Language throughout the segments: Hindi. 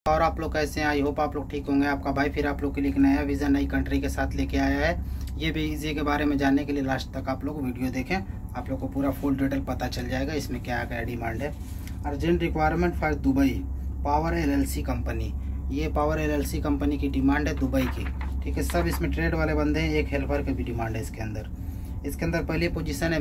और आप लोग कैसे हैं? आई होप आप लोग ठीक होंगे। आपका भाई फिर आप लोग के लिए एक नया वीज़ा नई कंट्री के साथ लेके आया है। ये वीज़े के बारे में जानने के लिए लास्ट तक आप लोग वीडियो देखें, आप लोग को पूरा फुल डिटेल पता चल जाएगा इसमें क्या क्या डिमांड है। Urgent requirement for Dubai power LLC company. ये पावर एलएलसी कंपनी की डिमांड है दुबई की, ठीक है। सब इसमें ट्रेड वाले बंदे हैं, एक हेल्पर की भी डिमांड है इसके अंदर। पहली पोजीशन है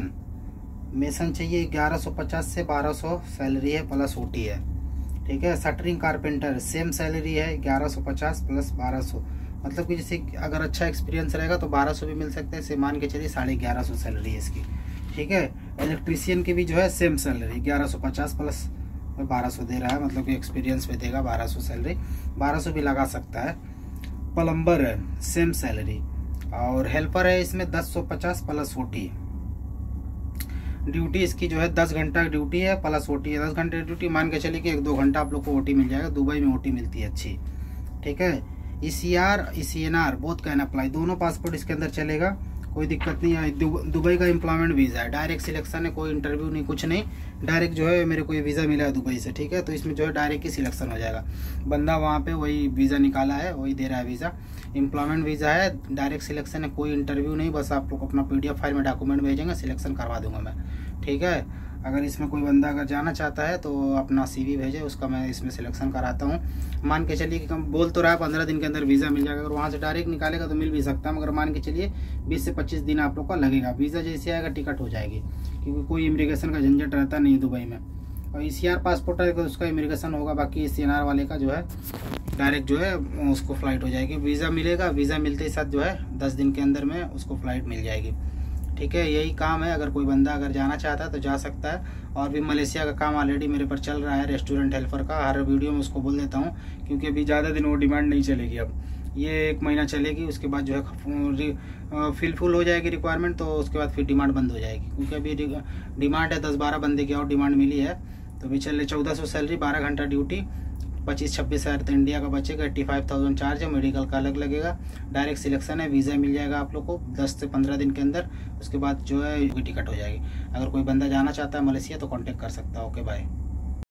मेसन चाहिए। 1150 से 1200 सैलरी है प्लस ओटी है, ठीक है। शटरिंग कारपेंटर सेम सैलरी है 1150 प्लस 1200, मतलब कि जैसे अगर अच्छा एक्सपीरियंस रहेगा तो 1200 भी मिल सकते हैं, से मान के चलिए 1150 सैलरी है इसकी, ठीक है। इलेक्ट्रीशियन की भी जो है सेम सैलरी 1150 प्लस 1200 दे रहा है, मतलब कि एक्सपीरियंस पे देगा 1200 सैलरी, 1200 भी लगा सकता है। प्लम्बर है सेम सैलरी, और हेल्पर है इसमें 1050 प्लस ओटी। ड्यूटी इसकी जो है 10 घंटा ड्यूटी है प्लस ओटी है। 10 घंटे ड्यूटी मान के चलिए कि 1-2 घंटा आप लोग को ओटी मिल जाएगा। दुबई में ओटी मिलती है अच्छी, ठीक है। ECR ECNR both can apply, दोनों पासपोर्ट इसके अंदर चलेगा, कोई दिक्कत नहीं है। दुबई का एम्प्लॉयमेंट वीज़ा है, डायरेक्ट सिलेक्शन है, कोई इंटरव्यू नहीं कुछ नहीं, डायरेक्ट जो है मेरे को ये वीज़ा मिला है दुबई से, ठीक है। तो इसमें जो है डायरेक्ट ही सिलेक्शन हो जाएगा। बंदा वहाँ पे वही वीज़ा निकाला है, वही दे रहा है वीज़ा। एम्प्लॉयमेंट वीज़ा है, डायरेक्ट सिलेक्शन है, कोई इंटरव्यू नहीं, बस आप लोग अपना PDF फाइल में डॉक्यूमेंट भेजेंगे, सिलेक्शन करवा दूंगा मैं, ठीक है। अगर इसमें कोई बंदा अगर जाना चाहता है तो अपना CV भेजे, उसका मैं इसमें सिलेक्शन कराता हूँ। मान के चलिए कि हम बोल तो रहा है 15 दिन के अंदर वीज़ा मिल जाएगा। अगर वहाँ से डायरेक्ट निकालेगा तो मिल भी सकता है, मगर मान के चलिए 20 से 25 दिन आप लोग का लगेगा। वीज़ा जैसे आएगा टिकट हो जाएगी, क्योंकि कोई इमिग्रेशन का झंझट रहता नहीं है दुबई में। और ECR पासपोर्ट है तो उसका इमिग्रेशन होगा, बाकी ECNR वाले का जो है डायरेक्ट जो है उसको फ़्लाइट हो जाएगी। वीज़ा मिलेगा, वीज़ा मिलते ही साथ जो है 10 दिन के अंदर में उसको फ़्लाइट मिल जाएगी, ठीक है। यही काम है, अगर कोई बंदा अगर जाना चाहता है तो जा सकता है। और भी मलेशिया का काम ऑलरेडी मेरे पर चल रहा है, रेस्टोरेंट हेल्पर का। हर वीडियो में उसको बोल देता हूँ, क्योंकि अभी ज़्यादा दिन वो डिमांड नहीं चलेगी। अब ये 1 महीना चलेगी, उसके बाद जो है फिल हो जाएगी रिक्वायरमेंट, तो उसके बाद फिर डिमांड बंद हो जाएगी। क्योंकि अभी डिमांड है 10-12 बंदे की और डिमांड मिली है, तो अभी चल 1400 सैलरी, 12 घंटा ड्यूटी, 25-26 हज़ार तो इंडिया का बचेगा। 85,000 चार्ज है, मेडिकल का अलग लगेगा। डायरेक्ट सिलेक्शन है, वीज़ा मिल जाएगा आप लोग को 10 से 15 दिन के अंदर। उसके बाद जो है टिकट हो जाएगी। अगर कोई बंदा जाना चाहता है मलेशिया तो कांटेक्ट कर सकता है। Okay bye.